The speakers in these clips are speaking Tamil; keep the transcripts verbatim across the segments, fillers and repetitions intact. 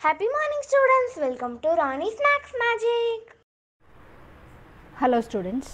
Happy morning students, welcome to Rani Snacks Magic. Hello students.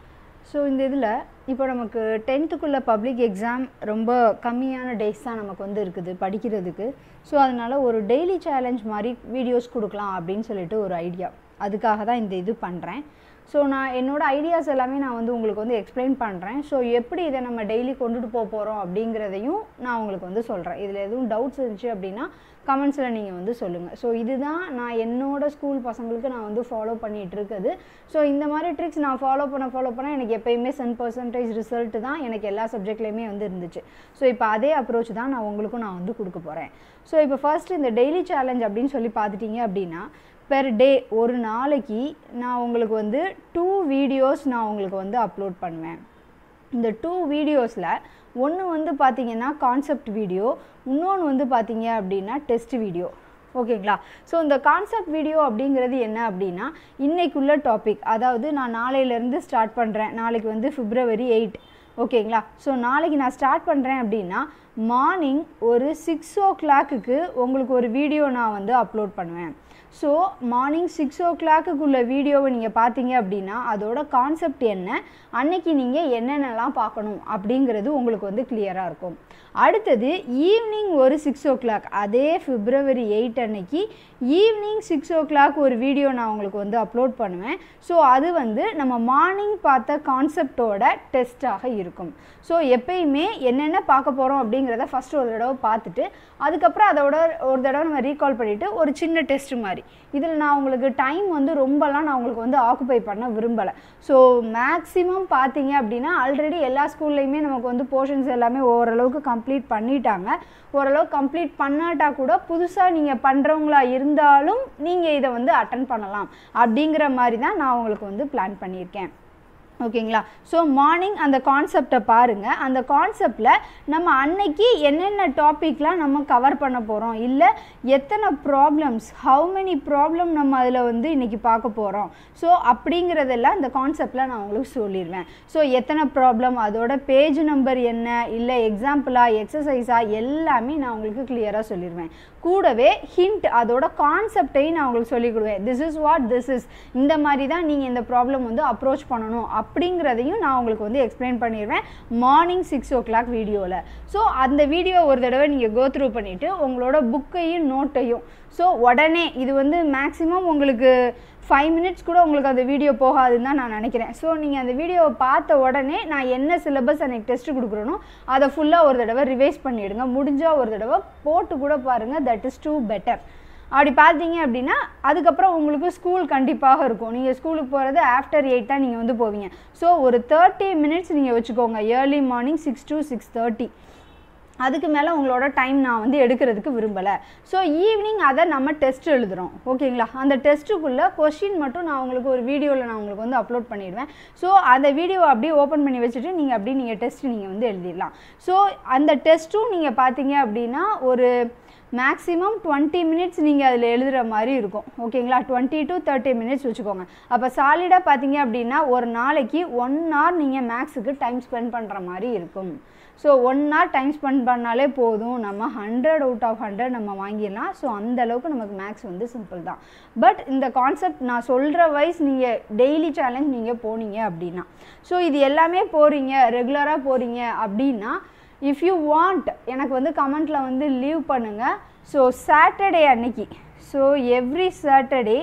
So இந்த இதில் இப்போ நமக்கு டென்த்துக்குள்ள பப்ளிக் எக்ஸாம் ரொம்ப கம்மியான டேஸ் தான் நமக்கு வந்து இருக்குது படிக்கிறதுக்கு. ஸோ அதனால் ஒரு டெய்லி சேலஞ்ச் மாதிரி வீடியோஸ் கொடுக்கலாம் அப்படின்னு சொல்லிட்டு ஒரு ஐடியா, அதுக்காக தான் இந்த இது பண்ணுறேன். ஸோ நான் என்னோடய ஐடியாஸ் எல்லாமே நான் வந்து உங்களுக்கு வந்து எக்ஸ்பிளைன் பண்ணுறேன். ஸோ எப்படி இதை நம்ம டெய்லி கொண்டுட்டு போக போகிறோம் அப்படிங்கிறதையும் நான் உங்களுக்கு வந்து சொல்கிறேன். இதில் எதுவும் டவுட்ஸ் இருந்துச்சு அப்படின்னா கமெண்ட்ஸில் நீங்கள் வந்து சொல்லுங்கள். ஸோ இதுதான் நான் என்னோடய ஸ்கூல் பசங்களுக்கு நான் வந்து ஃபாலோ பண்ணிகிட்டு இருக்குது. ஸோ இந்த மாதிரி ட்ரிக்ஸ் நான் ஃபாலோ பண்ண ஃபாலோ பண்ண எனக்கு எப்போயுமே சென் பர்சன்டேஜ் ரிசல்ட்டு தான் எனக்கு எல்லா சப்ஜெக்ட்லேயுமே வந்து இருந்துச்சு. ஸோ இப்போ அதே அப்ரோச் தான் நான் உங்களுக்கும் நான் வந்து கொடுக்க போகிறேன். ஸோ இப்போ ஃபர்ஸ்ட் இந்த டெய்லி சேலஞ்ச் அப்படின்னு சொல்லி பார்த்துட்டிங்க அப்படின்னா, பெர் டே ஒரு நாளைக்கு நான் உங்களுக்கு வந்து டூ வீடியோஸ் நான் உங்களுக்கு வந்து அப்லோட் பண்ணுவேன். இந்த டூ வீடியோஸில் ஒன்று வந்து பார்த்திங்கன்னா கான்செப்ட் வீடியோ, இன்னொன்று வந்து பார்த்திங்க அப்படின்னா டெஸ்ட் வீடியோ. ஓகேங்களா? ஸோ இந்த கான்செப்ட் வீடியோ அப்படிங்கிறது என்ன அப்படின்னா, இன்றைக்குள்ள டாபிக், அதாவது நான் நாளையிலேருந்து ஸ்டார்ட் பண்ணுறேன். நாளைக்கு வந்து பிப்ரவரி எயிட். ஓகேங்களா? ஸோ நாளைக்கு நான் ஸ்டார்ட் பண்ணுறேன் அப்படின்னா மார்னிங் ஒரு சிக்ஸ் ஓ கிளாக்குக்கு உங்களுக்கு ஒரு வீடியோ நான் வந்து அப்லோட் பண்ணுவேன். ஸோ மார்னிங் சிக்ஸ் ஓ கிளாக்குக்குள்ள வீடியோவை நீங்கள் பார்த்தீங்க அப்படின்னா அதோட கான்செப்ட் என்ன, அன்னைக்கு நீங்கள் என்னென்னலாம் பார்க்கணும் அப்படிங்கிறது உங்களுக்கு வந்து கிளியராக இருக்கும். அடுத்தது ஈவினிங் ஒரு சிக்ஸ் ஓ கிளாக், அதே பிப்ரவரி எயிட் அன்னைக்கு ஈவினிங் சிக்ஸ் ஓ கிளாக் ஒரு வீடியோ நான் உங்களுக்கு வந்து அப்லோட் பண்ணுவேன். ஸோ அது வந்து நம்ம மார்னிங் பார்த்த கான்செப்டோட டெஸ்ட்டாக இருக்கும். ஸோ எப்பயுமே என்னென்ன பார்க்க போகிறோம் அப்படிங்கிறத ஃபஸ்ட்டு ஒரு தடவை பார்த்துட்டு அதுக்கப்புறம் அதோட ஒரு தடவை நம்ம ரீகால் பண்ணிவிட்டு ஒரு சின்ன டெஸ்ட் மாதிரி. இதில் நான் உங்களுக்கு டைம் வந்து ரொம்பலாம் நான் உங்களுக்கு வந்து ஆக்குபை பண்ண விரும்பலை. ஸோ மேக்ஸிமம் பார்த்தீங்க அப்படின்னா ஆல்ரெடி எல்லா ஸ்கூல்லையுமே நமக்கு வந்து போர்ஷன்ஸ் எல்லாமே ஓரளவுக்கு கம்ப்ளீட் பண்ணிட்டாங்க. ஓரளவு கம்ப்ளீட் பண்ணாட்டா கூட புதுசாக நீங்கள் பண்ணுறவங்களா இருந்தாலும் நீங்கள் இதை வந்து அட்டன் பண்ணலாம் அப்படிங்கிற மாதிரி தான் நான் உங்களுக்கு வந்து பிளான் பண்ணியிருக்கேன். ஓகேங்களா? ஸோ மார்னிங் அந்த கான்செப்டை பாருங்கள். அந்த கான்செப்டில் நம்ம அன்னைக்கு என்னென்ன டாப்பிக்லாம் நம்ம கவர் பண்ண போகிறோம், இல்லை எத்தனை ப்ராப்ளம்ஸ், ஹவு மெனி ப்ராப்ளம் நம்ம அதில் வந்து இன்றைக்கி பார்க்க போகிறோம். ஸோ அப்படிங்கிறதெல்லாம் இந்த கான்செப்டில் நான் உங்களுக்கு சொல்லிடுவேன். ஸோ எத்தனை ப்ராப்ளம், அதோட பேஜ் நம்பர் என்ன, இல்லை எக்ஸாம்பிளாக எக்ஸசைஸாக எல்லாமே நான் உங்களுக்கு கிளியராக சொல்லிடுவேன். கூடவே ஹிண்ட், அதோட கான்செப்டையும் நான் உங்களுக்கு சொல்லிக் கொடுவேன். This is what this is, இந்த மாதிரி தான் நீங்கள் இந்த ப்ராப்ளம் வந்து அப்ரோச் பண்ணணும் அப்படிங்கிறதையும் நான் உங்களுக்கு வந்து எக்ஸ்பிளைன் பண்ணிடுவேன் மார்னிங் சிக்ஸ் ஓ கிளாக் வீடியோவில். ஸோ அந்த வீடியோ ஒரு தடவை நீங்கள் கோ த்ரூ பண்ணிவிட்டு உங்களோட புக்கையும் நோட்டையும், ஸோ உடனே இது வந்து மேக்ஸிமம் உங்களுக்கு ஃபைவ் மினிட்ஸ் கூட உங்களுக்கு அந்த வீடியோ போகாதுன்னு தான் நான் நினைக்கிறேன். ஸோ நீங்கள் அந்த வீடியோவை பார்த்த உடனே நான் என்ன சிலபஸ் அன்றைக்கி டெஸ்ட்டு கொடுக்குறேனோ அதை ஃபுல்லாக ஒரு தடவை ரிவைஸ் பண்ணிவிடுங்க. முடிஞ்சால் ஒரு தடவை போட்டு கூட பாருங்கள். That is too better. அப்படி பார்த்தீங்க அப்படின்னா அதுக்கப்புறம் உங்களுக்கு ஸ்கூல் கண்டிப்பாக இருக்கும். நீங்கள் ஸ்கூலுக்கு போகிறது ஆஃப்டர் எயிட் தான் நீங்கள் வந்து போவீங்க. ஸோ ஒரு தேர்ட்டி மினிட்ஸ் நீங்கள் வச்சுக்கோங்க, early morning six to six thirty. அதுக்கு மேலே உங்களோட டைம் நான் வந்து எடுக்கிறதுக்கு விரும்பலை. ஸோ ஈவினிங் அதை நம்ம டெஸ்ட் எழுதுகிறோம். ஓகேங்களா? அந்த டெஸ்ட்டுக்குள்ளே கொஸ்டின் மட்டும் நான் உங்களுக்கு ஒரு வீடியோவில் நான் உங்களுக்கு வந்து அப்லோட் பண்ணிடுவேன். ஸோ அந்த வீடியோவை அப்படியே ஓப்பன் பண்ணி வச்சுட்டு நீங்கள் அப்படியே நீங்கள் டெஸ்ட் நீங்கள் வந்து எழுதிடலாம். ஸோ அந்த டெஸ்ட்டும் நீங்கள் பார்த்தீங்க அப்படின்னா ஒரு மேக்ஸிமம் டுவெண்ட்டி மினிட்ஸ் நீங்கள் அதில் எழுதுகிற மாதிரி இருக்கும். ஓகேங்களா? டுவெண்ட்டி டு தேர்ட்டி மினிட்ஸ் வச்சுக்கோங்க. அப்போ சாலிடாக பார்த்தீங்க அப்படின்னா ஒரு நாளைக்கு ஒன் ஹவர் நீங்கள் மேக்ஸுக்கு டைம் ஸ்பெண்ட் பண்ணுற மாதிரி இருக்கும். So one hour time spend பண்ணாலே போதும், நம்ம ஹண்ட்ரட் அவுட் ஆஃப் ஹண்ட்ரட் நம்ம வாங்கிடலாம். ஸோ அந்தளவுக்கு நமக்கு மேக்ஸ் வந்து சிம்பிள் தான். பட் இந்த கான்செப்ட் நான் சொல்கிற வைஸ் நீங்கள் டெய்லி சேலஞ்ச் நீங்கள் போனீங்க அப்படின்னா, ஸோ இது எல்லாமே போகிறீங்க, ரெகுலராக போகிறீங்க அப்படின்னா, இஃப் யூ வாண்ட் எனக்கு வந்து கமெண்ட்டில் வந்து லீவ் பண்ணுங்கள். ஸோ சாட்டர்டே அன்னைக்கு, ஸோ எவ்ரி சாட்டர்டே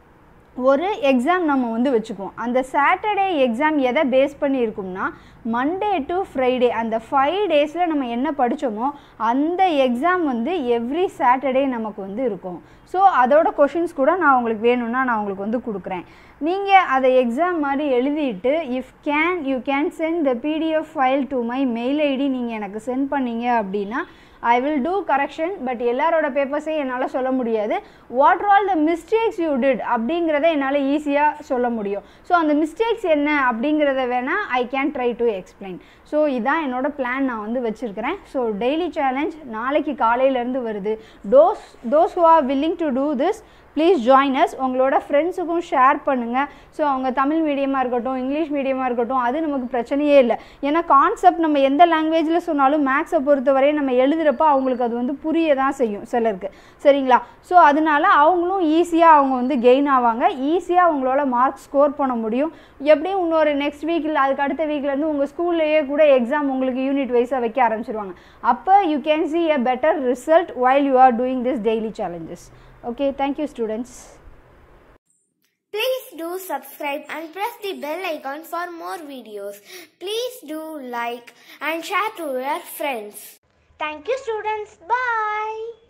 ஒரு எக்ஸாம் நம்ம வந்து வச்சுக்குவோம். அந்த சாட்டர்டே எக்ஸாம் எதை பேஸ் பண்ணியிருக்கும்னா மண்டே டு ஃப்ரைடே அந்த ஃபைவ் டேஸில் நம்ம என்ன படித்தோமோ அந்த எக்ஸாம் வந்து எவ்ரி சாட்டர்டே நமக்கு வந்து இருக்கும். ஸோ அதோட கொஷின்ஸ் கூட நான் உங்களுக்கு வேணும்னா நான் உங்களுக்கு வந்து கொடுக்குறேன். நீங்கள் அதை எக்ஸாம் மாதிரி எழுதிட்டு if can you can send the PDF file to my mail ID நீங்கள் எனக்கு சென்ட் பண்ணீங்க அப்படின்னா I will do correction. But எல்லாரோட பேப்பர்ஸையும் என்னால் சொல்ல முடியாது. What are all the mistakes you did அப்படிங்கிறத என்னால் ஈஸியாக சொல்ல முடியும். ஸோ அந்த மிஸ்டேக்ஸ் என்ன அப்படிங்கிறத வேணால் I can try to explain. So இதான் என்னோட பிளான் நான் வந்து வச்சுருக்கிறேன். ஸோ டெய்லி சேலஞ்ச் நாளைக்கு காலையிலேருந்து வருது. Those those who are willing to do this please join us. உங்களோட ஃப்ரெண்ட்ஸுக்கும் ஷேர் பண்ணுங்கள். ஸோ அவங்க தமிழ் மீடியமாக இருக்கட்டும், இங்கிலீஷ் மீடியமாக இருக்கட்டும், அது நமக்கு பிரச்சனையே இல்லை. ஏன்னா கான்செப்ட் நம்ம எந்த லாங்குவேஜில் சொன்னாலும் மேக்ஸை பொறுத்தவரையும் நம்ம எழுதுகிறப்ப அவங்களுக்கு அது வந்து புரிய தான் செய்யும் சிலருக்கு, சரிங்களா? ஸோ அதனால அவங்களும் ஈஸியாக அவங்க வந்து கெயின் ஆவாங்க, ஈஸியாக அவங்களால மார்க் ஸ்கோர் பண்ண முடியும். எப்படியும் இன்னொரு நெக்ஸ்ட் வீக் இல்லை அதுக்கு அடுத்த வீக்லேருந்து உங்கள் ஸ்கூல்லையே கூட எக்ஸாம் உங்களுக்கு யூனிட் வைஸாக வைக்க ஆரம்பிச்சிருவாங்க. அப்போ you can see a better result while you are doing this daily challenges. Okay, thank you students. Please do subscribe and press the bell icon for more videos. Please do like and share to your friends. Thank you students. Bye.